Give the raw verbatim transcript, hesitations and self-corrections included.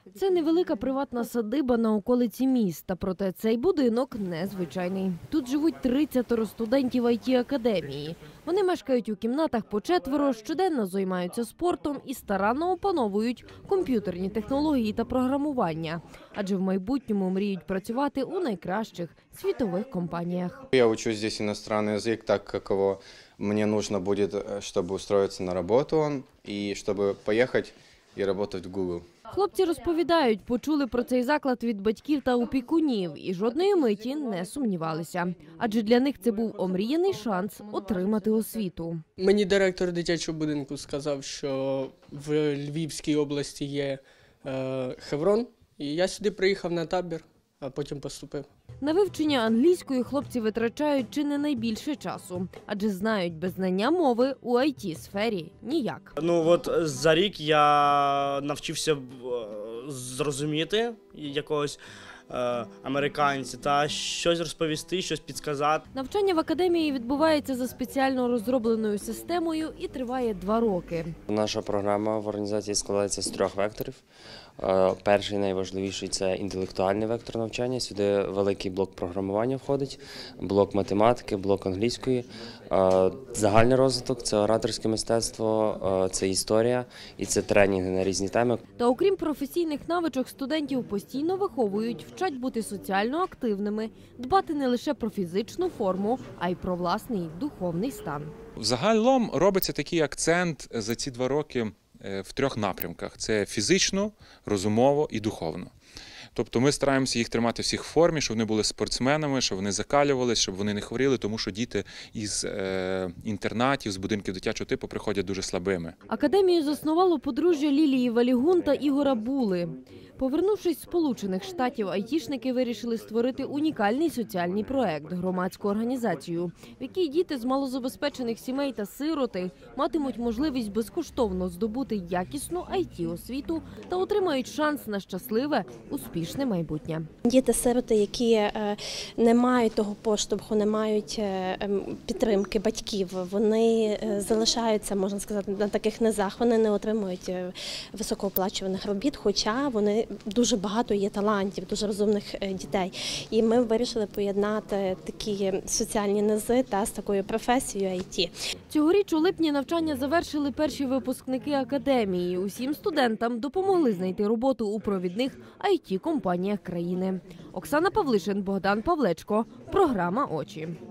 Це невелика приватна садиба на околиці міста, проте цей будинок незвичайний. Тут живуть тридцять студентів ай ті-академії. Вони мешкають у кімнатах по четверо, щоденно займаються спортом і старанно опановують комп'ютерні технології та програмування. Адже в майбутньому мріють працювати у найкращих світових компаніях. Я учу здесь иностранный язык, так как его мне нужно будет, чтобы устроиться на работу и чтобы поехать и работать в Google. Хлопці розповідають, почули про цей заклад від батьків та опікунів і жодної миті не сумнівалися. Адже для них це був омріяний шанс отримати освіту. Мені директор дитячого будинку сказав, що в Львівській області є е, Хеврон, і я сюди приїхав на табір, а потім поступив. На вивчення англійської хлопці витрачають чи не найбільше часу, адже знають, без знання мови у ай ті-сфері ніяк. Ну от за рік я навчився зрозуміти якогось е, американця та щось розповісти, щось підказати. Навчання в академії відбувається за спеціально розробленою системою і триває два роки. Наша програма в організації складається з трьох векторів. Перший, найважливіший – це інтелектуальний вектор навчання. Сюди великий блок програмування входить, блок математики, блок англійської. Загальний розвиток – це ораторське мистецтво, це історія і це тренінги на різні теми. Та окрім професійних навичок, студентів постійно виховують, вчать бути соціально активними, дбати не лише про фізичну форму, а й про власний духовний стан. Загалом робиться такий акцент за ці два роки в трьох напрямках – це фізично, розумово і духовно. Тобто ми стараємося їх тримати всіх в формі, щоб вони були спортсменами, щоб вони закалювалися, щоб вони не хворіли, тому що діти із е, інтернатів, з будинків дитячого типу приходять дуже слабими. Академію заснувало подружжя Лілії Валігун та Ігора Були. Повернувшись з Сполучених Штатів, айтішники вирішили створити унікальний соціальний проект – громадську організацію, в якій діти з малозабезпечених сімей та сироти матимуть можливість безкоштовно здобути якісну ай ті-освіту та отримають шанс на щасливе, успішне майбутнє. Діти-сироти, які не мають того поштовху, не мають підтримки батьків, вони залишаються, можна сказати, на таких низах, вони не отримують високооплачуваних робіт, хоча вони дуже багато є талантів, дуже розумних дітей. І ми вирішили поєднати такі соціальні низи та з такою професією ай ті. Цьогоріч у липні навчання завершили перші випускники академії. Усім студентам допомогли знайти роботу у провідних ай ті-компаніях країни. Оксана Павлишин, Богдан Павлечко. Програма «Очі».